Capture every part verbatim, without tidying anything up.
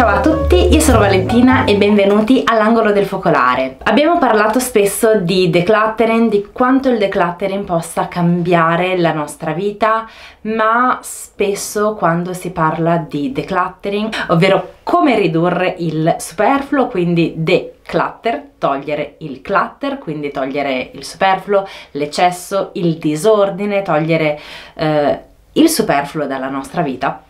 Ciao a tutti, io sono Valentina e benvenuti all'angolo del focolare. Abbiamo parlato spesso di decluttering, di quanto il decluttering possa cambiare la nostra vita, ma spesso quando si parla di decluttering, ovvero come ridurre il superfluo, quindi declutter, togliere il clutter, quindi togliere il superfluo, l'eccesso, il disordine, togliere eh, il superfluo dalla nostra vita,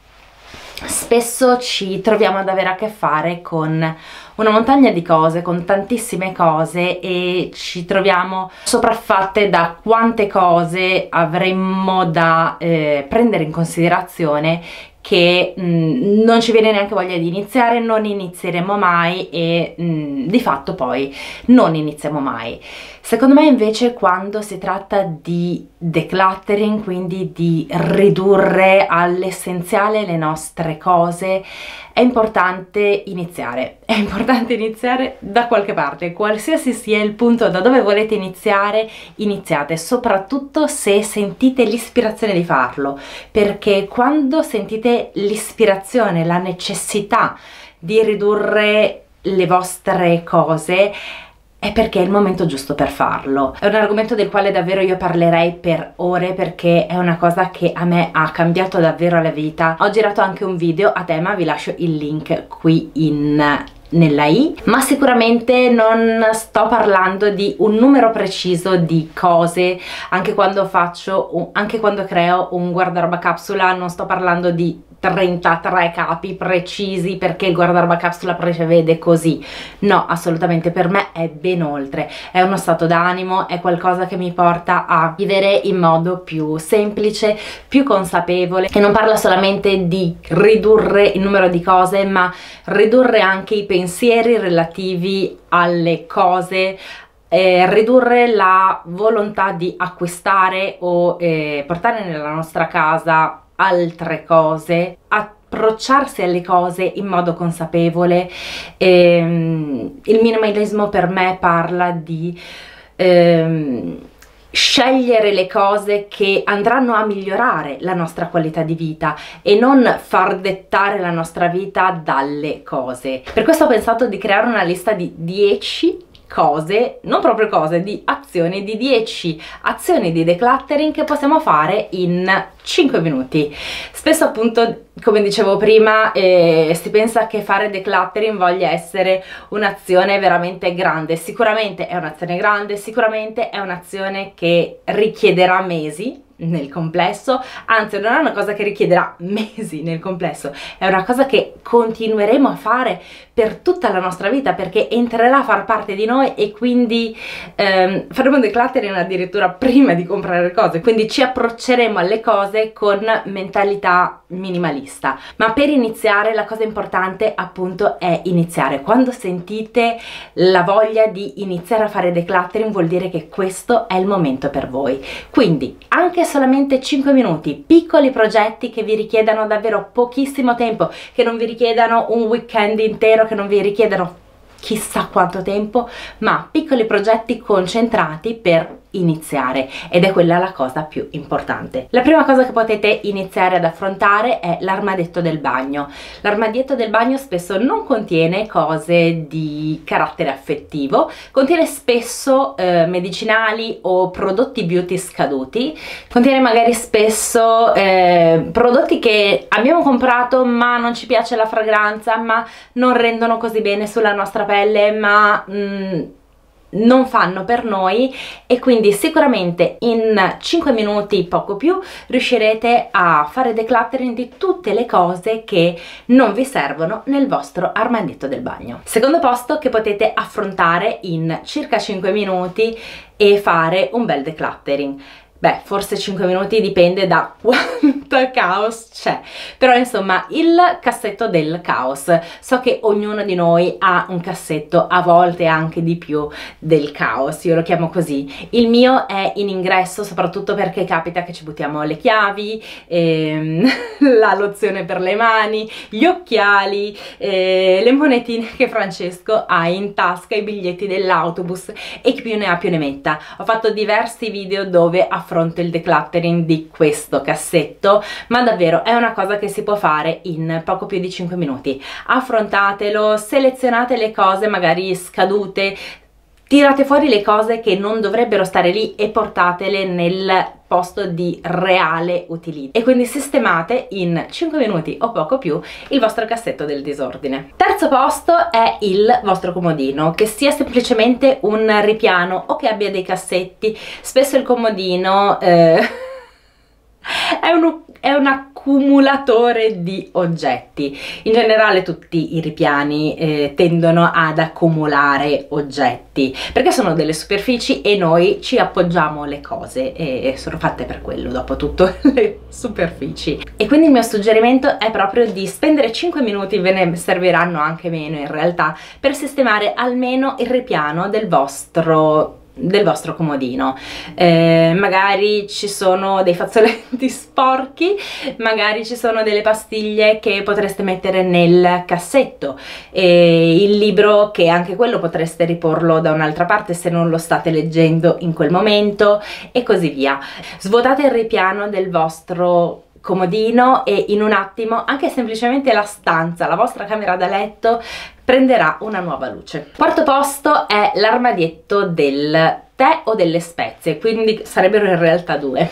spesso ci troviamo ad avere a che fare con una montagna di cose, con tantissime cose, e ci troviamo sopraffatte da quante cose avremmo da eh, prendere in considerazione che mh, non ci viene neanche voglia di iniziare, non inizieremo mai e mh, di fatto poi non iniziamo mai. Secondo me invece quando si tratta di decluttering, quindi di ridurre all'essenziale le nostre cose, è importante iniziare, è importante iniziare da qualche parte, qualsiasi sia il punto da dove volete iniziare, iniziate, soprattutto se sentite l'ispirazione di farlo, perché quando sentite l'ispirazione, la necessità di ridurre le vostre cose, è perché è il momento giusto per farlo. È un argomento del quale davvero io parlerei per ore, perché è una cosa che a me ha cambiato davvero la vita. Ho girato anche un video a tema, vi lascio il link qui in nella i, ma sicuramente non sto parlando di un numero preciso di cose. Anche quando faccio un, anche quando creo un guardaroba capsula non sto parlando di trentatré capi precisi perché il guardaroba capsula prevede così, no, assolutamente. Per me è ben oltre, è uno stato d'animo, è qualcosa che mi porta a vivere in modo più semplice, più consapevole, e non parla solamente di ridurre il numero di cose, ma ridurre anche i pensieri relativi alle cose, Eh, ridurre la volontà di acquistare o eh, portare nella nostra casa altre cose, approcciarsi alle cose in modo consapevole. Ehm, il minimalismo per me parla di ehm, scegliere le cose che andranno a migliorare la nostra qualità di vita e non far dettare la nostra vita dalle cose. Per questo ho pensato di creare una lista di dieci cose, non proprio cose, di azioni, di dieci azioni di decluttering che possiamo fare in cinque minuti. Spesso appunto, come dicevo prima, eh, si pensa che fare decluttering voglia essere un'azione veramente grande. Sicuramente è un'azione grande, sicuramente è un'azione che richiederà mesi nel complesso, anzi non è una cosa che richiederà mesi nel complesso, è una cosa che continueremo a fare per tutta la nostra vita, perché entrerà a far parte di noi e quindi ehm, faremo decluttering addirittura prima di comprare le cose, quindi ci approcceremo alle cose con mentalità minimalista. Ma per iniziare la cosa importante appunto è iniziare. Quando sentite la voglia di iniziare a fare decluttering vuol dire che questo è il momento per voi, quindi anche solamente cinque minuti, piccoli progetti che vi richiedano davvero pochissimo tempo, che non vi richiedano un weekend intero, che non vi richiedano chissà quanto tempo, ma piccoli progetti concentrati per iniziare, ed è quella la cosa più importante. La prima cosa che potete iniziare ad affrontare è l'armadietto del bagno. L'armadietto del bagno spesso non contiene cose di carattere affettivo, contiene spesso eh, medicinali o prodotti beauty scaduti, contiene magari spesso eh, prodotti che abbiamo comprato ma non ci piace la fragranza, ma non rendono così bene sulla nostra pelle, ma mm, non fanno per noi, e quindi sicuramente in cinque minuti, poco più, riuscirete a fare decluttering di tutte le cose che non vi servono nel vostro armadietto del bagno. Secondo posto che potete affrontare in circa cinque minuti e fare un bel decluttering. Beh, forse cinque minuti, dipende da quanto caos c'è, però insomma il cassetto del caos. So che ognuno di noi ha un cassetto, a volte anche di più, del caos, io lo chiamo così. Il mio è in ingresso, soprattutto perché capita che ci buttiamo le chiavi, ehm, la lozione per le mani, gli occhiali, eh, le monetine che Francesco ha in tasca, i biglietti dell'autobus, e chi più ne ha più ne metta. Ho fatto diversi video dove affronto affronto il decluttering di questo cassetto, ma davvero è una cosa che si può fare in poco più di cinque minuti. Affrontatelo, selezionate le cose magari scadute, tirate fuori le cose che non dovrebbero stare lì e portatele nel posto di reale utilizzo, e quindi sistemate in cinque minuti o poco più il vostro cassetto del disordine. Terzo posto è il vostro comodino, che sia semplicemente un ripiano o che abbia dei cassetti. Spesso il comodino eh, è, un, è un accumulatore di oggetti. In generale tutti i ripiani eh, tendono ad accumulare oggetti perché sono delle superfici e noi ci appoggiamo le cose e sono fatte per quello, dopo tutto, le superfici. E quindi il mio suggerimento è proprio di spendere cinque minuti, ve ne serviranno anche meno in realtà, per sistemare almeno il ripiano del vostro del vostro comodino. Eh, magari ci sono dei fazzoletti sporchi, magari ci sono delle pastiglie che potreste mettere nel cassetto, e il libro, che anche quello potreste riporlo da un'altra parte se non lo state leggendo in quel momento, e così via. Svuotate il ripiano del vostro comodino e in un attimo anche semplicemente la stanza, la vostra camera da letto, prenderà una nuova luce. Quarto posto è l'armadietto del tè o delle spezie, quindi sarebbero in realtà due.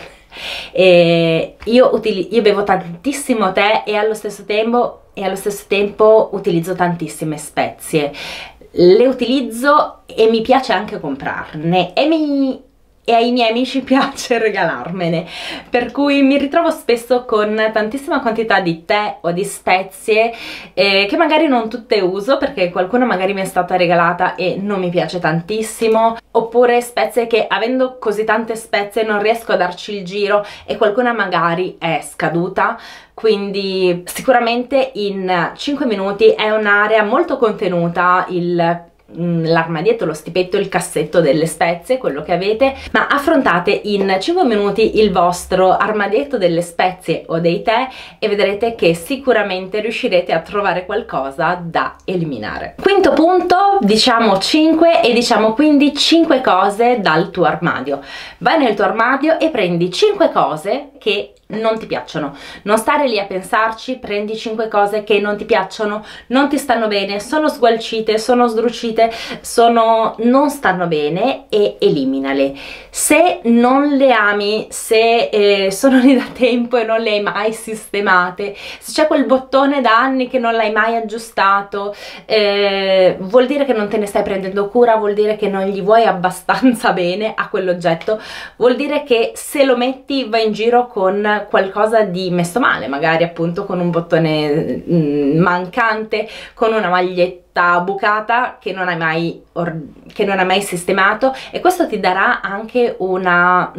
E io, io bevo tantissimo tè e allo stesso tempo e allo stesso tempo utilizzo tantissime spezie. Le utilizzo e mi piace anche comprarne, e mi e ai miei amici piace regalarmene, per cui mi ritrovo spesso con tantissima quantità di tè o di spezie eh, che magari non tutte uso, perché qualcuna magari mi è stata regalata e non mi piace tantissimo, oppure spezie che, avendo così tante spezie, non riesco a darci il giro e qualcuna magari è scaduta. Quindi sicuramente in cinque minuti è un'area molto contenuta, il l'armadietto, lo stipetto, il cassetto delle spezie, quello che avete, ma affrontate in cinque minuti il vostro armadietto delle spezie o dei tè e vedrete che sicuramente riuscirete a trovare qualcosa da eliminare. Quinto punto, diciamo cinque, e diciamo quindi cinque cose dal tuo armadio. Vai nel tuo armadio e prendi cinque cose che non ti piacciono. Non stare lì a pensarci, prendi cinque cose che non ti piacciono, non ti stanno bene, sono sgualcite, sono sdrucite, sono non stanno bene, e eliminale. Se non le ami, se eh, sono lì da tempo e non le hai mai sistemate, se c'è quel bottone da anni che non l'hai mai aggiustato, eh, vuol dire che non te ne stai prendendo cura, vuol dire che non gli vuoi abbastanza bene a quell'oggetto, vuol dire che se lo metti va in giro con qualcosa di messo male, magari appunto con un bottone mh, mancante, con una maglietta bucata che non hai mai che non hai mai sistemato, e questo ti darà anche una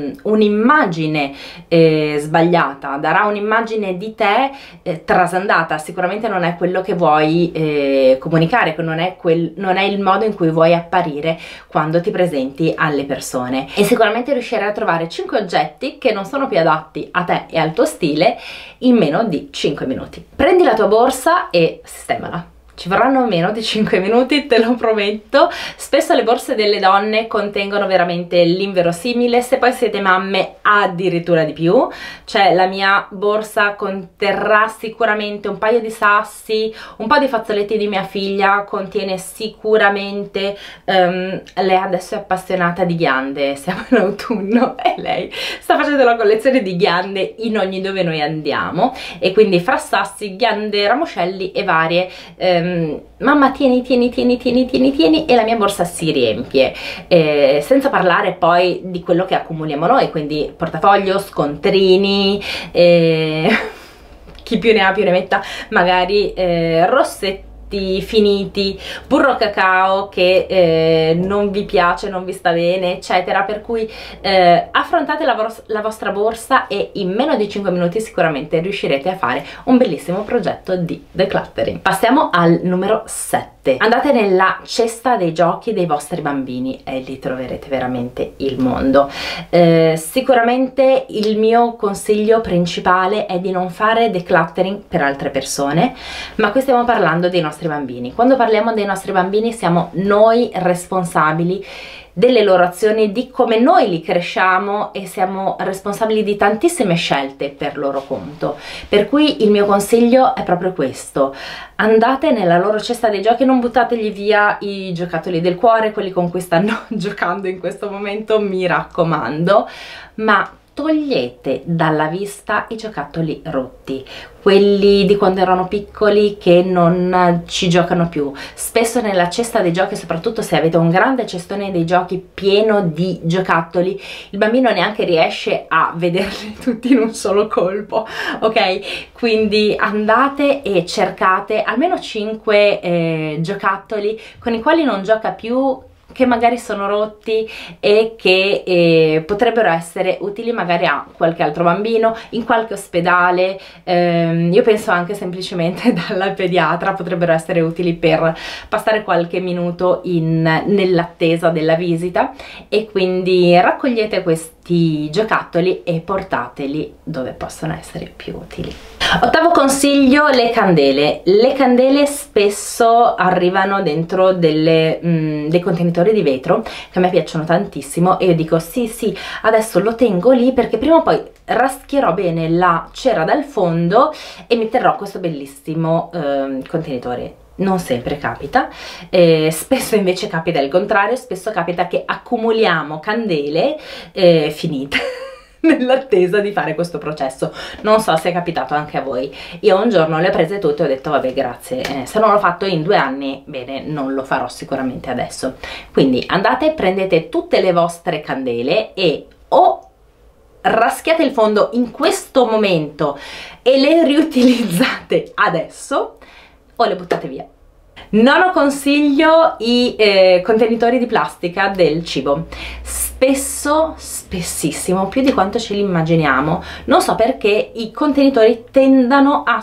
un'immagine eh, sbagliata, darà un'immagine di te eh, trasandata. Sicuramente non è quello che vuoi eh, comunicare, che non è, quel, non è il modo in cui vuoi apparire quando ti presenti alle persone, e sicuramente riuscirai a trovare cinque oggetti che non sono più adatti a te e al tuo stile in meno di cinque minuti. Prendi la tua borsa e sistemala. Ci vorranno meno di cinque minuti, te lo prometto. Spesso le borse delle donne contengono veramente l'inverosimile, se poi siete mamme addirittura di più. Cioè la mia borsa conterrà sicuramente un paio di sassi, un po' di fazzoletti di mia figlia, contiene sicuramente um, lei adesso è appassionata di ghiande, siamo in autunno e lei sta facendo la collezione di ghiande in ogni dove noi andiamo, e quindi fra sassi, ghiande, ramoscelli e varie um, mamma tieni tieni tieni tieni tieni tieni e la mia borsa si riempie, eh, senza parlare poi di quello che accumuliamo noi, quindi portafoglio, scontrini, eh, chi più ne ha più ne metta, magari eh, rossetti finiti, burro cacao che eh, non vi piace, non vi sta bene, eccetera. Per cui eh, affrontate la, la vostra borsa e in meno di cinque minuti sicuramente riuscirete a fare un bellissimo progetto di decluttering. Passiamo al numero sette. Andate nella cesta dei giochi dei vostri bambini e lì troverete veramente il mondo. Eh, sicuramente il mio consiglio principale è di non fare decluttering per altre persone, ma qui stiamo parlando dei nostri bambini. Quando parliamo dei nostri bambini siamo noi responsabili delle loro azioni, di come noi li cresciamo e siamo responsabili di tantissime scelte per loro conto. Per cui il mio consiglio è proprio questo: andate nella loro cesta dei giochi, non buttategli via i giocattoli del cuore, quelli con cui stanno giocando in questo momento, mi raccomando, ma togliete dalla vista i giocattoli rotti, quelli di quando erano piccoli che non ci giocano più. Spesso nella cesta dei giochi, soprattutto se avete un grande cestone dei giochi pieno di giocattoli, il bambino neanche riesce a vederli tutti in un solo colpo, ok? Quindi andate e cercate almeno cinque eh, giocattoli con i quali non gioca più, che magari sono rotti e che eh, potrebbero essere utili magari a qualche altro bambino, in qualche ospedale, ehm, io penso anche semplicemente dalla pediatra, potrebbero essere utili per passare qualche minuto nell'attesa della visita, e quindi raccogliete questi giocattoli e portateli dove possono essere più utili. Ottavo consiglio: le candele. Le candele spesso arrivano dentro delle, mh, dei contenitori di vetro che a me piacciono tantissimo, e io dico sì sì, adesso lo tengo lì perché prima o poi raschierò bene la cera dal fondo e mi terrò questo bellissimo eh, contenitore. Non sempre capita, eh, spesso invece capita il contrario, spesso capita che accumuliamo candele eh, finite nell'attesa di fare questo processo. Non so se è capitato anche a voi. Io un giorno le ho prese tutte e ho detto vabbè grazie, eh, se non l'ho fatto in due anni, bene, non lo farò sicuramente adesso. Quindi andate, prendete tutte le vostre candele e o raschiate il fondo in questo momento e le riutilizzate adesso, o le buttate via. Nono consiglio: i eh, contenitori di plastica del cibo. Spesso, spessissimo, più di quanto ce li immaginiamo, non so perché i contenitori tendano a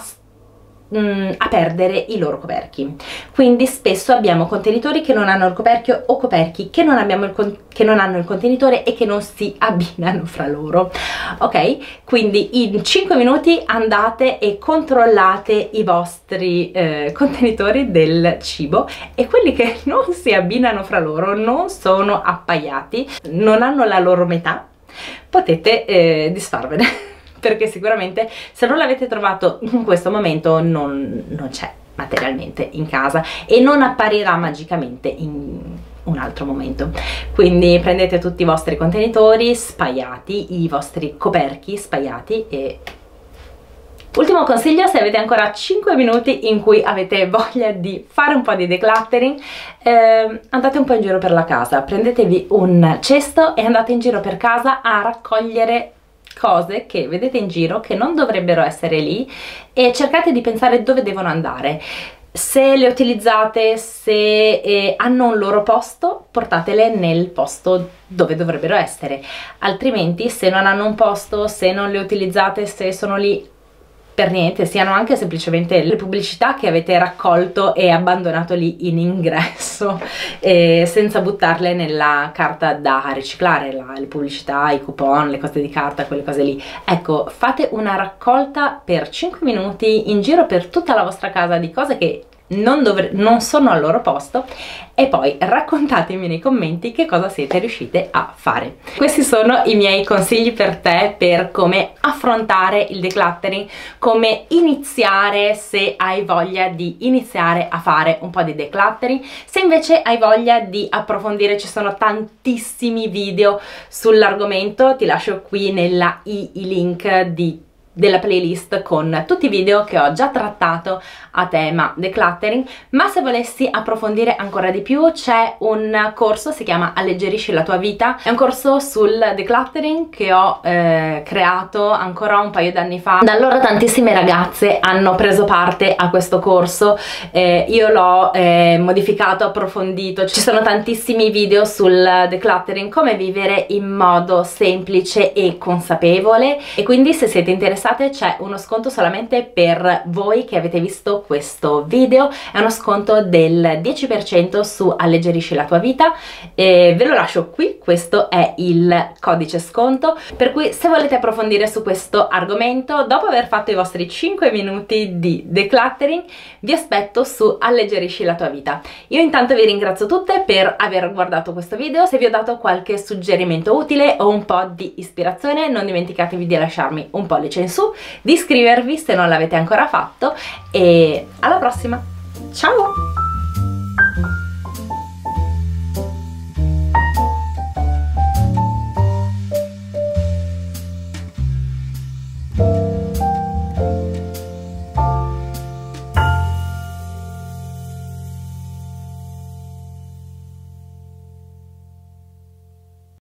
a perdere i loro coperchi, quindi spesso abbiamo contenitori che non hanno il coperchio o coperchi che non, abbiamo il con che non hanno il contenitore e che non si abbinano fra loro, ok? Quindi in cinque minuti andate e controllate i vostri eh, contenitori del cibo, e quelli che non si abbinano fra loro, non sono appaiati, non hanno la loro metà, potete eh, disfarvene perché sicuramente se non l'avete trovato in questo momento non, non c'è materialmente in casa e non apparirà magicamente in un altro momento. Quindi prendete tutti i vostri contenitori spaiati, i vostri coperchi spaiati. E ultimo consiglio: se avete ancora cinque minuti in cui avete voglia di fare un po' di decluttering, eh, andate un po' in giro per la casa, prendetevi un cesto e andate in giro per casa a raccogliere cose che vedete in giro che non dovrebbero essere lì, e cercate di pensare dove devono andare. Se le utilizzate, se eh, hanno un loro posto, portatele nel posto dove dovrebbero essere, altrimenti se non hanno un posto, se non le utilizzate, se sono lì per niente, siano anche semplicemente le pubblicità che avete raccolto e abbandonato lì in ingresso, eh, senza buttarle nella carta da riciclare, la, le pubblicità, i coupon, le cose di carta, quelle cose lì. Ecco, fate una raccolta per cinque minuti in giro per tutta la vostra casa di cose che non, non sono al loro posto, e poi raccontatemi nei commenti che cosa siete riuscite a fare. Questi sono i miei consigli per te per come affrontare il decluttering, come iniziare se hai voglia di iniziare a fare un po' di decluttering. Se invece hai voglia di approfondire, ci sono tantissimi video sull'argomento, ti lascio qui nella i, i link di della playlist con tutti i video che ho già trattato a tema decluttering. Ma se volessi approfondire ancora di più, c'è un corso, si chiama Alleggerisci la tua vita, è un corso sul decluttering che ho eh, creato ancora un paio d'anni fa. Da allora tantissime ragazze hanno preso parte a questo corso, eh, io l'ho eh, modificato, approfondito, ci sono tantissimi video sul decluttering, come vivere in modo semplice e consapevole, e quindi se siete interessati interessate c'è uno sconto solamente per voi che avete visto questo video, è uno sconto del dieci per cento su Alleggerisci la tua vita e ve lo lascio qui, questo è il codice sconto, per cui se volete approfondire su questo argomento, dopo aver fatto i vostri cinque minuti di decluttering, vi aspetto su Alleggerisci la tua vita. Io intanto vi ringrazio tutte per aver guardato questo video, se vi ho dato qualche suggerimento utile o un po' di ispirazione non dimenticatevi di lasciarmi un pollice in su, di iscrivervi se non l'avete ancora fatto e alla prossima, ciao!